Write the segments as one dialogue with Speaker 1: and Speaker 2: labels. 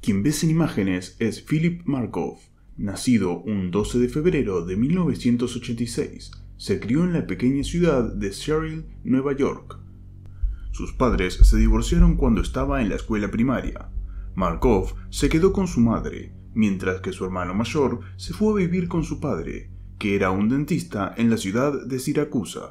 Speaker 1: Quien ves en imágenes es Philip Markov, nacido un 12 de febrero de 1986. Se crió en la pequeña ciudad de Sherrill, Nueva York. Sus padres se divorciaron cuando estaba en la escuela primaria. Markov se quedó con su madre, mientras que su hermano mayor se fue a vivir con su padre, que era un dentista en la ciudad de Siracusa.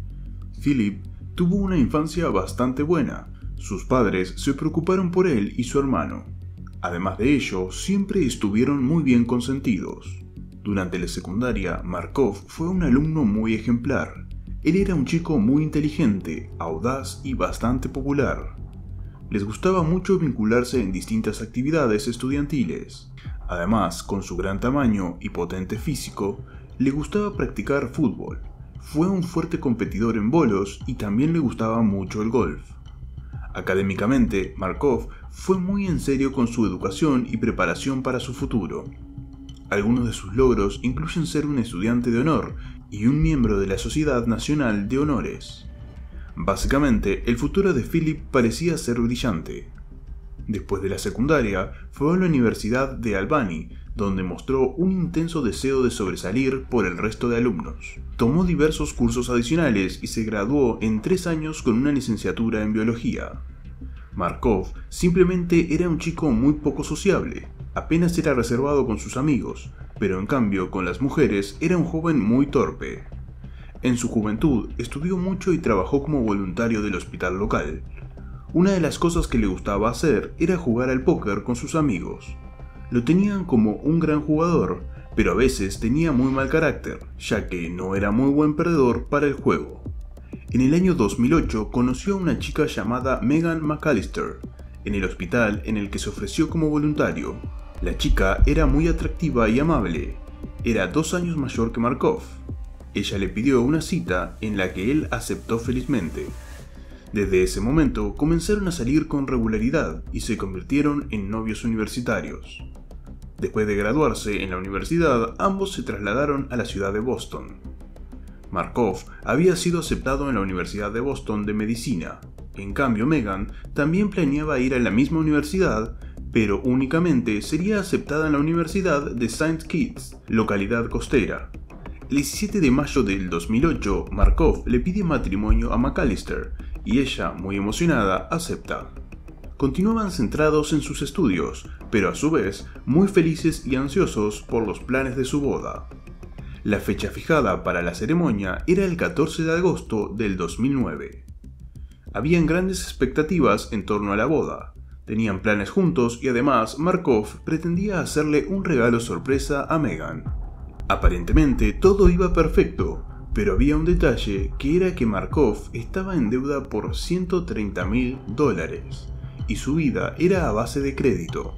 Speaker 1: Philip tuvo una infancia bastante buena. Sus padres se preocuparon por él y su hermano. Además de ello, siempre estuvieron muy bien consentidos. Durante la secundaria, Markov fue un alumno muy ejemplar. Él era un chico muy inteligente, audaz y bastante popular. Les gustaba mucho vincularse en distintas actividades estudiantiles. Además, con su gran tamaño y potente físico, le gustaba practicar fútbol. Fue un fuerte competidor en bolos y también le gustaba mucho el golf. Académicamente, Markov fue muy en serio con su educación y preparación para su futuro. Algunos de sus logros incluyen ser un estudiante de honor y un miembro de la Sociedad Nacional de Honores. Básicamente, el futuro de Philip parecía ser brillante. Después de la secundaria, fue a la Universidad de Albany, donde mostró un intenso deseo de sobresalir por el resto de alumnos. Tomó diversos cursos adicionales y se graduó en 3 años con una licenciatura en biología. Markov simplemente era un chico muy poco sociable, apenas era reservado con sus amigos, pero en cambio con las mujeres era un joven muy torpe. En su juventud estudió mucho y trabajó como voluntario del hospital local. Una de las cosas que le gustaba hacer era jugar al póker con sus amigos. Lo tenían como un gran jugador, pero a veces tenía muy mal carácter, ya que no era muy buen perdedor para el juego. En el año 2008 conoció a una chica llamada Megan McAllister, en el hospital en el que se ofreció como voluntario. La chica era muy atractiva y amable. Era 2 años mayor que Markov. Ella le pidió una cita en la que él aceptó felizmente. Desde ese momento comenzaron a salir con regularidad y se convirtieron en novios universitarios. Después de graduarse en la universidad, ambos se trasladaron a la ciudad de Boston. Markov había sido aceptado en la Universidad de Boston de Medicina. En cambio, Megan también planeaba ir a la misma universidad, pero únicamente sería aceptada en la Universidad de St. Kitts, localidad costera. El 17 de mayo del 2008, Markov le pide matrimonio a McAllister y ella, muy emocionada, acepta. Continuaban centrados en sus estudios, pero a su vez muy felices y ansiosos por los planes de su boda. La fecha fijada para la ceremonia era el 14 de agosto del 2009. Habían grandes expectativas en torno a la boda. Tenían planes juntos y además Markov pretendía hacerle un regalo sorpresa a Megan. Aparentemente todo iba perfecto, pero había un detalle que era que Markov estaba en deuda por $130.000 y su vida era a base de crédito.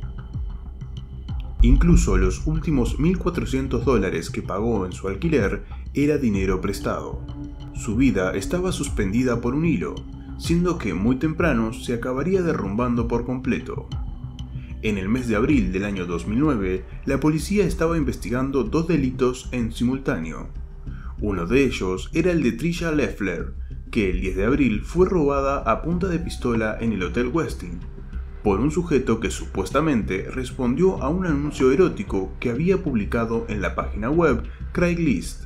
Speaker 1: Incluso los últimos $1.400 que pagó en su alquiler era dinero prestado. Su vida estaba suspendida por un hilo, siendo que muy temprano se acabaría derrumbando por completo. En el mes de abril del año 2009, la policía estaba investigando 2 delitos en simultáneo. Uno de ellos era el de Trisha Leffler, que el 10 de abril fue robada a punta de pistola en el Hotel Westin, por un sujeto que supuestamente respondió a un anuncio erótico que había publicado en la página web Craigslist.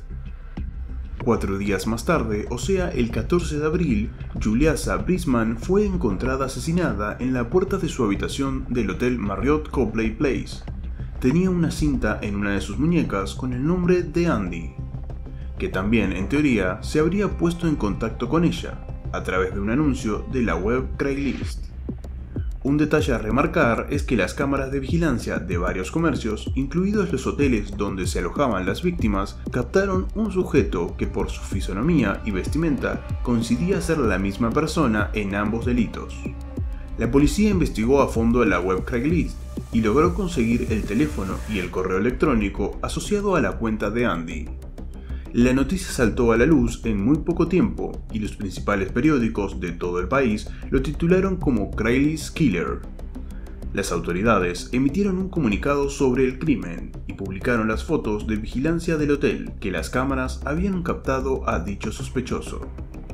Speaker 1: 4 días más tarde, o sea el 14 de abril, Juliasa Brisman fue encontrada asesinada en la puerta de su habitación del Hotel Marriott Copley Place. Tenía una cinta en una de sus muñecas con el nombre de Andy, que también en teoría se habría puesto en contacto con ella, a través de un anuncio de la web Craigslist. Un detalle a remarcar es que las cámaras de vigilancia de varios comercios, incluidos los hoteles donde se alojaban las víctimas, captaron un sujeto que por su fisonomía y vestimenta coincidía ser la misma persona en ambos delitos. La policía investigó a fondo la web Craigslist y logró conseguir el teléfono y el correo electrónico asociado a la cuenta de Andy. La noticia saltó a la luz en muy poco tiempo y los principales periódicos de todo el país lo titularon como Craigslist Killer. Las autoridades emitieron un comunicado sobre el crimen y publicaron las fotos de vigilancia del hotel que las cámaras habían captado a dicho sospechoso.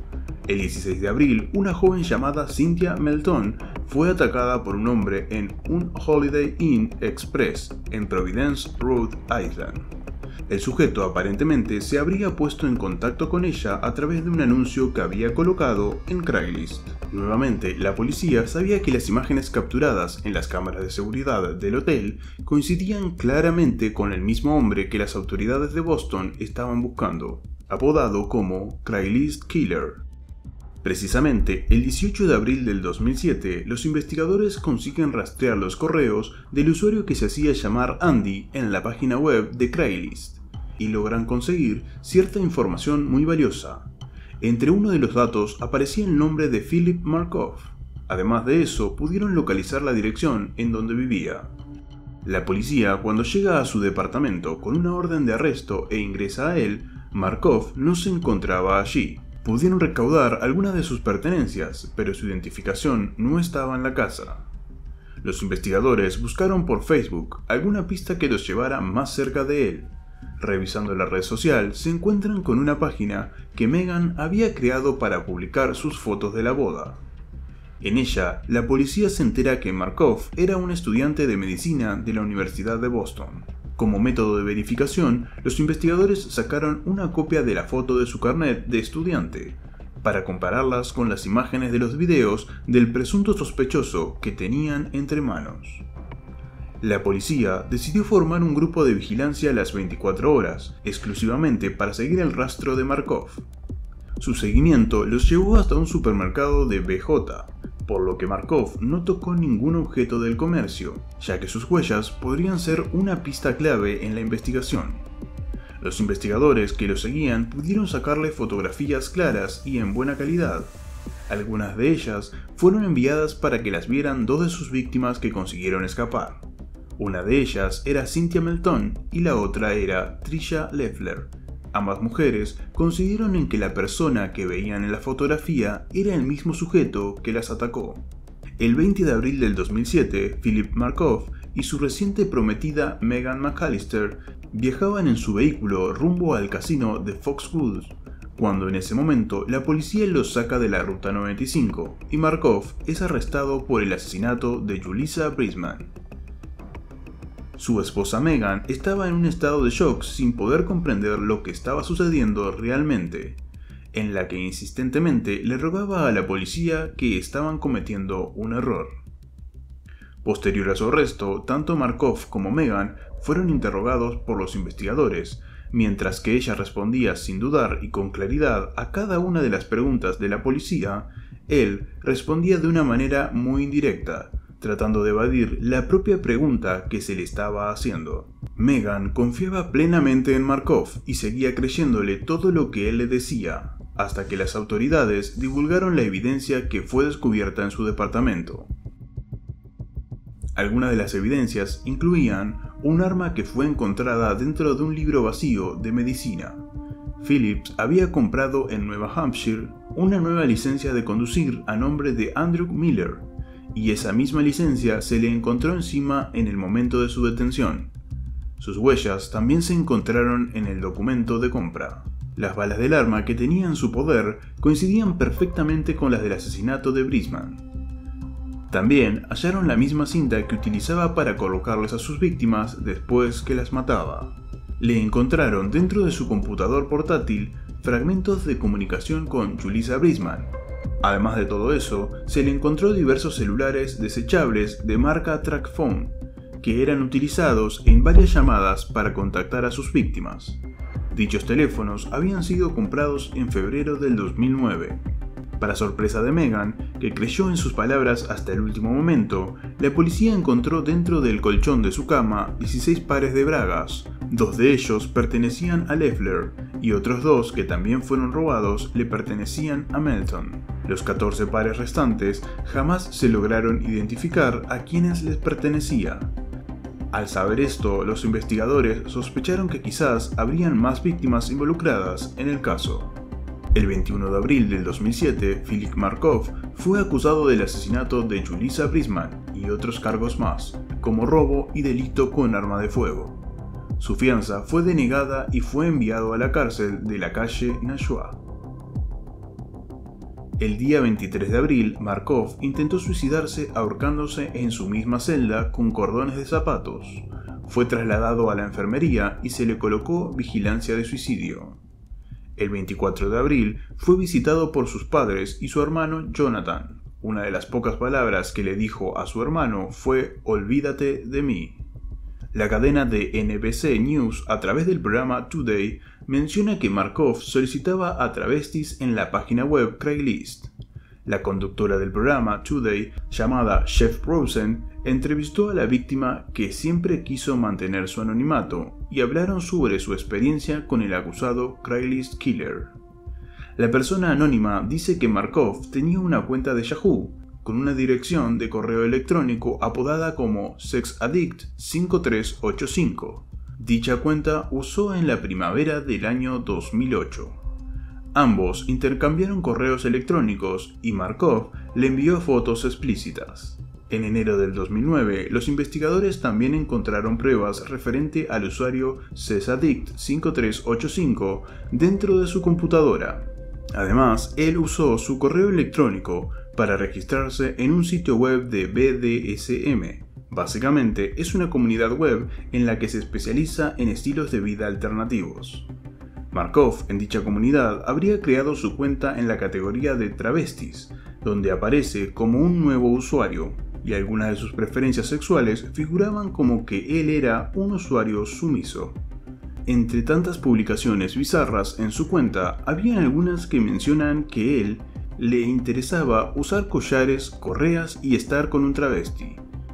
Speaker 1: El 16 de abril, una joven llamada Cynthia Melton fue atacada por un hombre en un Holiday Inn Express en Providence, Rhode Island. El sujeto aparentemente se habría puesto en contacto con ella a través de un anuncio que había colocado en Craigslist. Nuevamente, la policía sabía que las imágenes capturadas en las cámaras de seguridad del hotel coincidían claramente con el mismo hombre que las autoridades de Boston estaban buscando, apodado como Craigslist Killer. Precisamente, el 18 de abril del 2007, los investigadores consiguen rastrear los correos del usuario que se hacía llamar Andy en la página web de Craigslist, y logran conseguir cierta información muy valiosa. Entre uno de los datos aparecía el nombre de Philip Markov. Además de eso, pudieron localizar la dirección en donde vivía. La policía, cuando llega a su departamento con una orden de arresto e ingresa a él, Markov no se encontraba allí. Pudieron recaudar algunas de sus pertenencias, pero su identificación no estaba en la casa. Los investigadores buscaron por Facebook alguna pista que los llevara más cerca de él. Revisando la red social, se encuentran con una página que Megan había creado para publicar sus fotos de la boda. En ella, la policía se entera que Markov era un estudiante de medicina de la Universidad de Boston. Como método de verificación, los investigadores sacaron una copia de la foto de su carnet de estudiante, para compararlas con las imágenes de los videos del presunto sospechoso que tenían entre manos. La policía decidió formar un grupo de vigilancia a las 24 horas, exclusivamente para seguir el rastro de Markov. Su seguimiento los llevó hasta un supermercado de BJ, por lo que Markov no tocó ningún objeto del comercio, ya que sus huellas podrían ser una pista clave en la investigación. Los investigadores que lo seguían pudieron sacarle fotografías claras y en buena calidad. Algunas de ellas fueron enviadas para que las vieran dos de sus víctimas que consiguieron escapar. Una de ellas era Cynthia Melton y la otra era Trisha Leffler. Ambas mujeres coincidieron en que la persona que veían en la fotografía era el mismo sujeto que las atacó. El 20 de abril del 2007, Philip Markov y su reciente prometida Megan McAllister viajaban en su vehículo rumbo al casino de Foxwoods, cuando en ese momento la policía los saca de la ruta 95 y Markov es arrestado por el asesinato de Julissa Brisman. Su esposa Megan estaba en un estado de shock sin poder comprender lo que estaba sucediendo realmente, en la que insistentemente le rogaba a la policía que estaban cometiendo un error. Posterior a su arresto, tanto Markov como Megan fueron interrogados por los investigadores, mientras que ella respondía sin dudar y con claridad a cada una de las preguntas de la policía, él respondía de una manera muy indirecta, tratando de evadir la propia pregunta que se le estaba haciendo. Megan confiaba plenamente en Markov y seguía creyéndole todo lo que él le decía, hasta que las autoridades divulgaron la evidencia que fue descubierta en su departamento. Algunas de las evidencias incluían un arma que fue encontrada dentro de un libro vacío de medicina. Phillips había comprado en Nueva Hampshire una nueva licencia de conducir a nombre de Andrew Miller, y esa misma licencia se le encontró encima en el momento de su detención. Sus huellas también se encontraron en el documento de compra. Las balas del arma que tenía en su poder coincidían perfectamente con las del asesinato de Brisman. También hallaron la misma cinta que utilizaba para colocarles a sus víctimas después que las mataba. Le encontraron dentro de su computador portátil fragmentos de comunicación con Julissa Brisman. Además de todo eso, se le encontró diversos celulares desechables de marca TracFone, que eran utilizados en varias llamadas para contactar a sus víctimas. Dichos teléfonos habían sido comprados en febrero del 2009. Para sorpresa de Megan, que creyó en sus palabras hasta el último momento, la policía encontró dentro del colchón de su cama 16 pares de bragas. 2 de ellos pertenecían a Leffler y otros 2 que también fueron robados le pertenecían a Melton. Los 14 pares restantes jamás se lograron identificar a quienes les pertenecía. Al saber esto, los investigadores sospecharon que quizás habrían más víctimas involucradas en el caso. El 21 de abril del 2007, Philip Markov fue acusado del asesinato de Julissa Brisman y otros cargos más, como robo y delito con arma de fuego. Su fianza fue denegada y fue enviado a la cárcel de la calle Nashua. El día 23 de abril, Markov intentó suicidarse ahorcándose en su misma celda con cordones de zapatos. Fue trasladado a la enfermería y se le colocó vigilancia de suicidio. El 24 de abril fue visitado por sus padres y su hermano Jonathan. Una de las pocas palabras que le dijo a su hermano fue «Olvídate de mí». La cadena de NBC News, a través del programa Today, menciona que Markov solicitaba a travestis en la página web Craigslist. La conductora del programa Today, llamada Chef Rosen, entrevistó a la víctima, que siempre quiso mantener su anonimato, y hablaron sobre su experiencia con el acusado Craigslist Killer. La persona anónima dice que Markov tenía una cuenta de Yahoo, con una dirección de correo electrónico apodada como SexAddict5385. Dicha cuenta usó en la primavera del año 2008. Ambos intercambiaron correos electrónicos y Markov le envió fotos explícitas. En enero del 2009, los investigadores también encontraron pruebas referente al usuario SexAddict5385 dentro de su computadora. Además, él usó su correo electrónico para registrarse en un sitio web de BDSM. Básicamente, es una comunidad web en la que se especializa en estilos de vida alternativos. Markov, en dicha comunidad, habría creado su cuenta en la categoría de travestis, donde aparece como un nuevo usuario, y algunas de sus preferencias sexuales figuraban como que él era un usuario sumiso. Entre tantas publicaciones bizarras en su cuenta, había algunas que mencionan que él le interesaba usar collares, correas y estar con un travesti.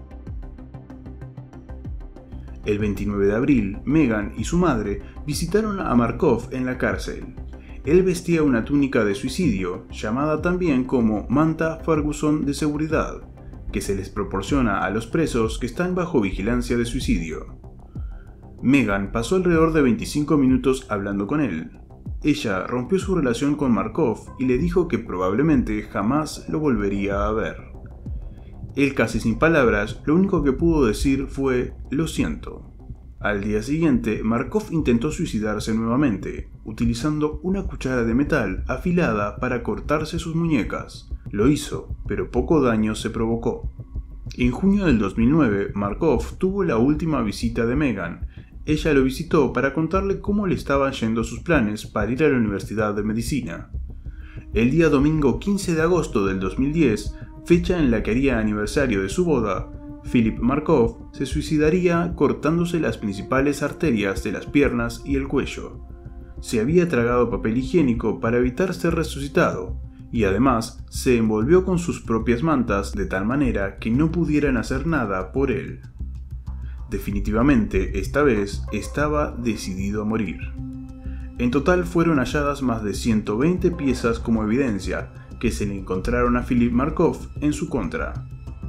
Speaker 1: El 29 de abril, Megan y su madre visitaron a Markov en la cárcel. Él vestía una túnica de suicidio, llamada también como manta Ferguson de seguridad, que se les proporciona a los presos que están bajo vigilancia de suicidio. Megan pasó alrededor de 25 minutos hablando con él. Ella rompió su relación con Markov y le dijo que probablemente jamás lo volvería a ver. Él, casi sin palabras, lo único que pudo decir fue «lo siento». Al día siguiente, Markov intentó suicidarse nuevamente, utilizando una cuchara de metal afilada para cortarse sus muñecas. Lo hizo, pero poco daño se provocó. En junio del 2009, Markov tuvo la última visita de Megan. Ella lo visitó para contarle cómo le estaban yendo sus planes para ir a la Universidad de Medicina. El día domingo 15 de agosto del 2010, fecha en la que haría aniversario de su boda, Philip Markov se suicidaría cortándose las principales arterias de las piernas y el cuello. Se había tragado papel higiénico para evitar ser resucitado, y además se envolvió con sus propias mantas de tal manera que no pudieran hacer nada por él. Definitivamente, esta vez estaba decidido a morir. En total fueron halladas más de 120 piezas como evidencia que se le encontraron a Philip Markov en su contra.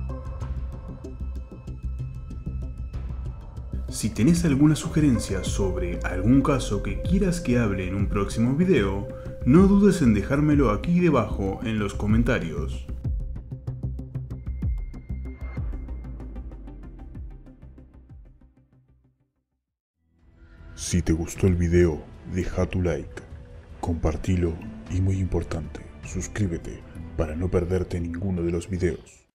Speaker 1: Si tenés alguna sugerencia sobre algún caso que quieras que hable en un próximo video, no dudes en dejármelo aquí debajo en los comentarios. Si te gustó el video, deja tu like, compartilo y, muy importante, suscríbete para no perderte ninguno de los videos.